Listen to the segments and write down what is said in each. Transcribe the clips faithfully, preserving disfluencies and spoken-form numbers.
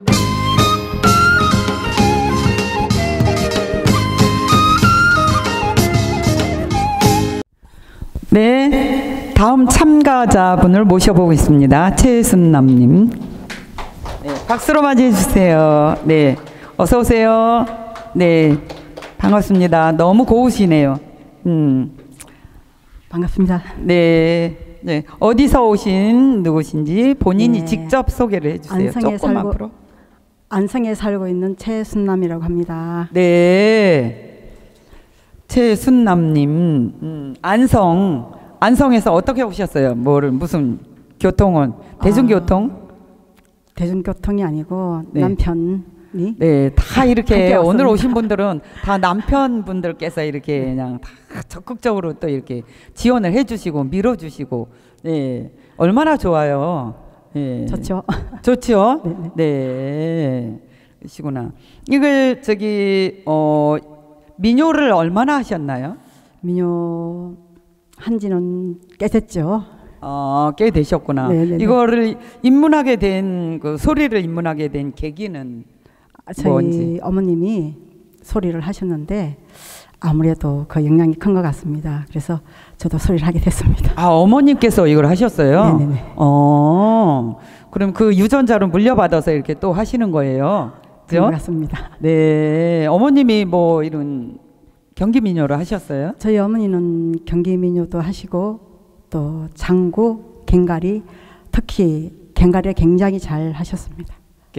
네, 다음 참가자분을 모셔보겠습니다. 최순남님. 네, 박수로 맞이해 주세요. 네, 어서 오세요. 네, 반갑습니다. 너무 고우시네요. 음, 반갑습니다. 네, 네, 어디서 오신 누구신지 본인이 네. 직접 소개를 해주세요. 안성에 조금 살고, 앞으로. 안성에 살고 있는 최순남이라고 합니다. 네. 최순남님, 음, 안성, 안성에서 어떻게 오셨어요? 뭐를, 무슨 교통은? 대중교통? 아, 대중교통이 아니고 네. 남편이. 네, 다 이렇게 함께 오늘 왔습니다. 오신 분들은 다 남편분들께서 이렇게 그냥 다 적극적으로 또 이렇게 지원을 해주시고 밀어주시고, 네, 얼마나 좋아요. 네. 좋죠. 좋죠? 네네. 네. 시구나. 이걸 저기, 어, 민요를 얼마나 하셨나요? 민요 한지는 꽤 됐죠. 어, 꽤 되셨구나. 네네네. 이거를 입문하게 된, 그 소리를 입문하게 된 계기는 저희 뭔지? 어머님이 소리를 하셨는데 아무래도 그 영향이 큰 것 같습니다. 그래서 저도 소리를 하게 됐습니다. 아, 어머님께서 이걸 하셨어요? 네네네. 어, 그럼 그 유전자로 물려받아서 이렇게 또 하시는 거예요? 그런 것 그죠? 같습니다. 네. 어머님이 뭐 이런 경기 민요를 하셨어요? 저희 어머니는 경기 민요도 하시고 또 장구, 갱가리, 특히 갱가리를 굉장히 잘 하셨습니다.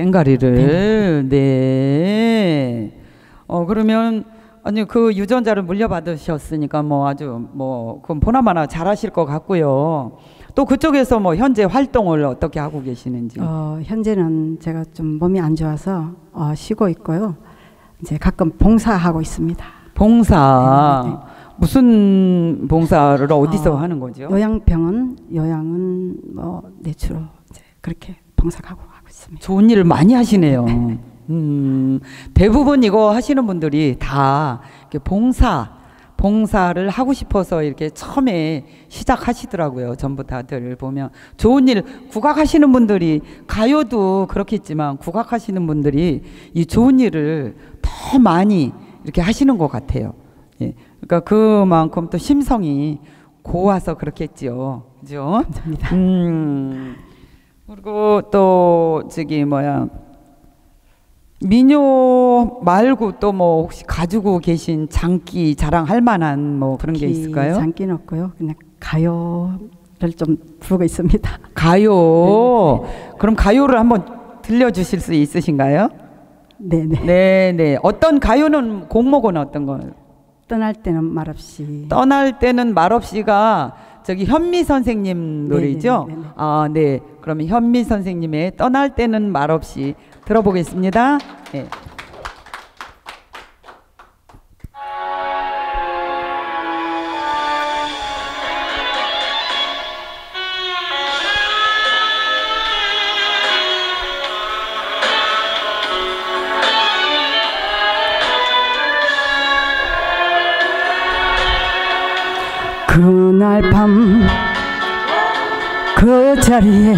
깽가리를. 네. 어, 그러면 아니 그 유전자를 물려받으셨으니까 뭐 아주 뭐 그럼 보나마나 잘하실 것 같고요. 또 그쪽에서 뭐 현재 활동을 어떻게 하고 계시는지. 어, 현재는 제가 좀 몸이 안 좋아서 어, 쉬고 있고요. 이제 가끔 봉사하고 있습니다. 봉사. 네, 네, 네. 무슨 봉사를 어디서 어, 하는 거죠? 요양병원, 요양은 뭐 내추로 이제 그렇게 봉사하고 하고 있습니다. 좋은 일을 많이 하시네요. 음, 대부분 이거 하시는 분들이 다 이렇게 봉사, 봉사를 하고 싶어서 이렇게 처음에 시작하시더라고요. 전부 다들 보면 좋은 일, 국악하시는 분들이 가요도 그렇겠지만 국악하시는 분들이 이 좋은 일을 더 많이 이렇게 하시는 것 같아요. 예, 그러니까 그만큼 또 심성이 고와서 그렇겠지요. 그죠? 감사합니다. 음, 그리고 또 저기 뭐야 민요 말고 또 뭐 혹시 가지고 계신 장기 자랑할 만한 뭐 그런 게 있을까요? 장기는 없고요. 그냥 가요를 좀 부르고 있습니다. 가요. 그럼 가요를 한번 들려주실 수 있으신가요? 네네. 네네. 어떤 가요는 곡목은 어떤 거예요? 떠날 때는 말없이. 떠날 때는 말없이가 저기 현미 선생님 노래죠? 네네네네. 아, 네. 그러면 현미 선생님의 떠날 때는 말없이 들어보겠습니다. 네. 그날 밤 그 자리에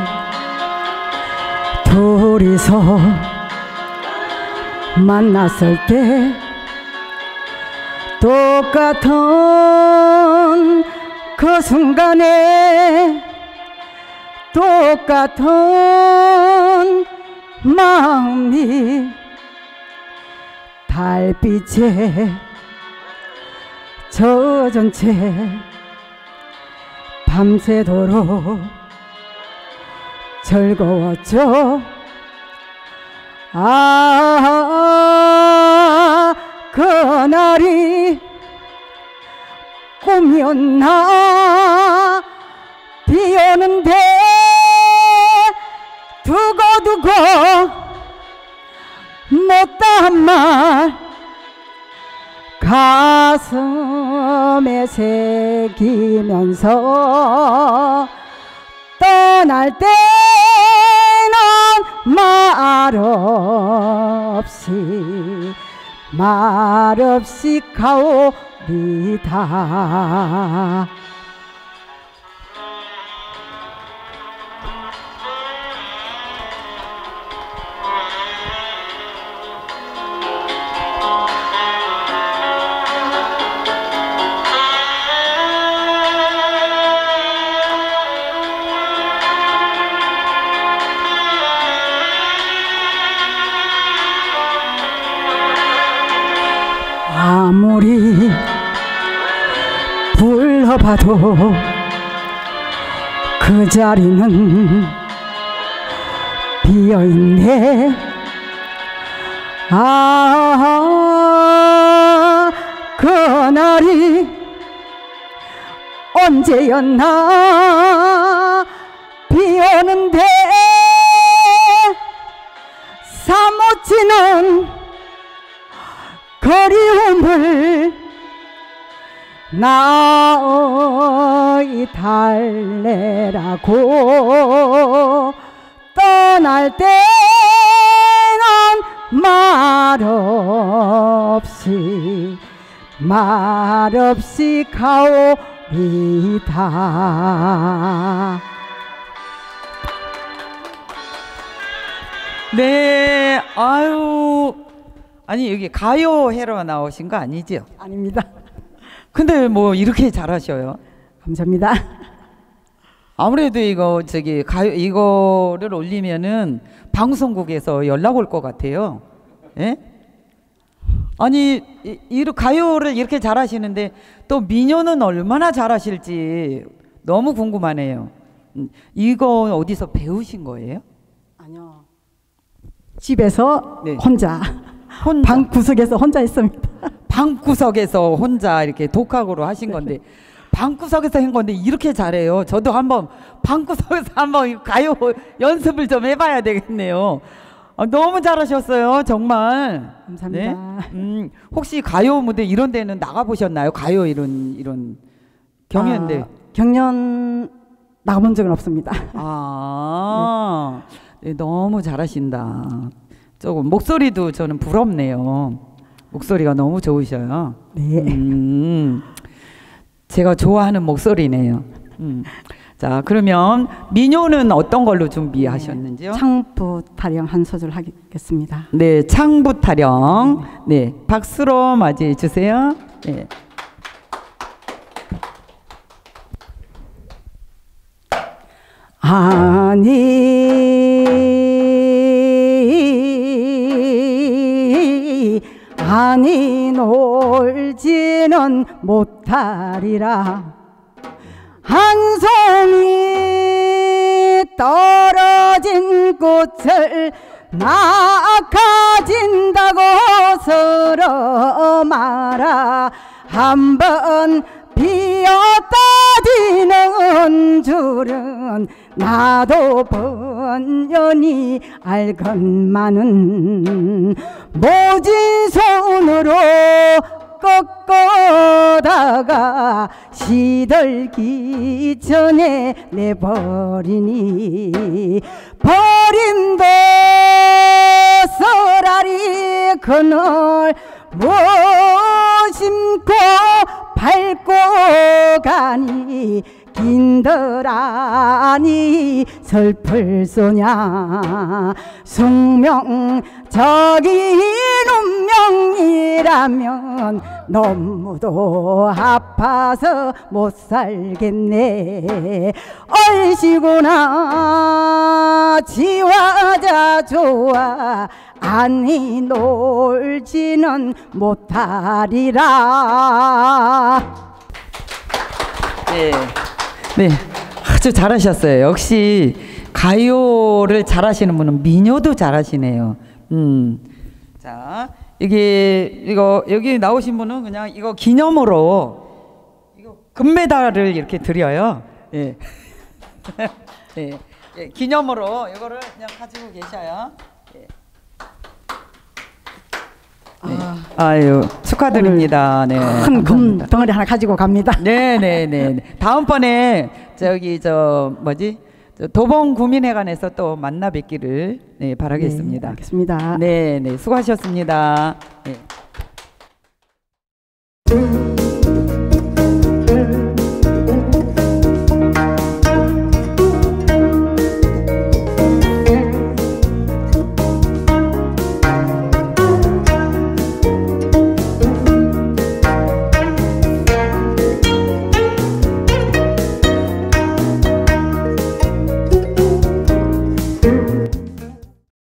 둘이서 만났을 때 똑같은 그 순간에 똑같은 마음이 달빛에 젖은 채 밤새도록 즐거웠죠. 아, 그날이 꿈이었나. 비오는데 두고두고 못다한 말 가슴에 새기면서 떠날 때는 말없이 말없이 가오리다. 아무리 불러봐도 그 자리는 비어있네. 아, 그날이 언제였나. 비오는데 사무치는 그리움을 나의 달래라고 떠날 때는 말없이 말없이 가오리다. 네, 아유, 아니 여기 가요 해러 나오신 거 아니죠? 아닙니다. 근데 뭐 이렇게 잘하셔요? 감사합니다. 아무래도 이거 저기 가요 이거를 올리면은 방송국에서 연락 올 것 같아요. 예? 아니 이, 이 가요를 이렇게 잘하시는데 또 민요는 얼마나 잘하실지 너무 궁금하네요. 음, 이거 어디서 배우신 거예요? 아니요. 집에서 네. 혼자, 혼자. 방 구석에서 혼자 있습니다. 방구석에서 혼자 이렇게 독학으로 하신 건데 방구석에서 한 건데 이렇게 잘해요. 저도 한번 방구석에서 한번 가요 연습을 좀 해봐야 되겠네요. 아, 너무 잘하셨어요, 정말. 감사합니다. 네? 음, 혹시 가요 무대 이런 데는 나가 보셨나요? 가요 이런 이런 경연대. 아, 경연 나가본 적은 없습니다. 아, 네, 너무 잘하신다. 조금 목소리도 저는 부럽네요. 목소리가 너무 좋으셔요. 네. 음, 제가 좋아하는 목소리네요. 음. 자, 그러면 민요는 어떤 걸로 준비하셨는지요? 창부 타령 한 소절 하겠습니다. 네, 창부 타령. 네, 박수로 맞이해 주세요. 네. 아니 아니 놀지는 못하리라. 한 송이 떨어진 꽃을 낙하진다고 서러 마라. 한번 피었다 지는 줄은 나도 번연히 알건만은 모진 손으로 꺾어다가 시들기 전에 내버리니 버림도 쏘라리 그늘 무심코 밟고 가니 긴더라니 슬플 소냐. 숙명 저기 운명이라면 너무도 아파서 못 살겠네. 얼씨구나 지화자 좋아 아니 놀지는 못하리라. 네. 네, 아주 잘하셨어요. 역시 가요를 잘하시는 분은 민요도 잘하시네요. 음, 자, 이게 이거 여기 나오신 분은 그냥 이거 기념으로 이거 금메달을 이렇게 드려요. 예, 네, 예, 기념으로 이거를 그냥 가지고 계셔요. 예. 네. 아유 축하드립니다. 네. 큰 금 덩어리 하나 가지고 갑니다. 네네네. 다음번에 저기 저 뭐지 저 도봉구민회관에서 또 만나 뵙기를 네, 바라겠습니다. 네, 알겠습니다. 네네 수고하셨습니다. 네.